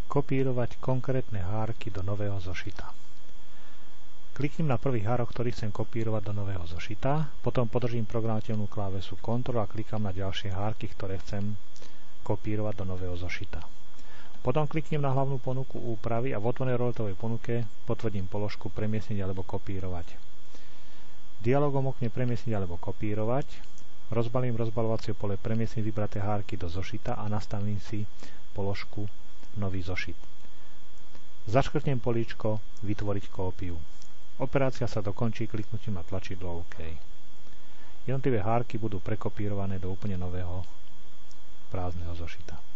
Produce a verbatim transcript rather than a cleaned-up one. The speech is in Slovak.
Kopírovať konkrétne hárky do nového zošita. Kliknem na prvý hárok, ktorý chcem kopírovať do nového zošita, potom podržím programovateľnú klávesu Ctrl a klikám na ďalšie hárky, ktoré chcem kopírovať do nového zošita. Potom kliknem na hlavnú ponuku úpravy a v otvorenej roletovej ponuke potvrdím položku premiestniť alebo kopírovať. V dialogom okne premiestniť alebo kopírovať rozbalím rozbalovacie pole premiestniť vybraté hárky do zošita a nastavím si položku nový zošit. Zaškrtnem políčko vytvoriť kópiu. Operácia sa dokončí kliknutím na tlačidlo OK. Jednotlivé hárky budú prekopírované do úplne nového prázdneho zošita.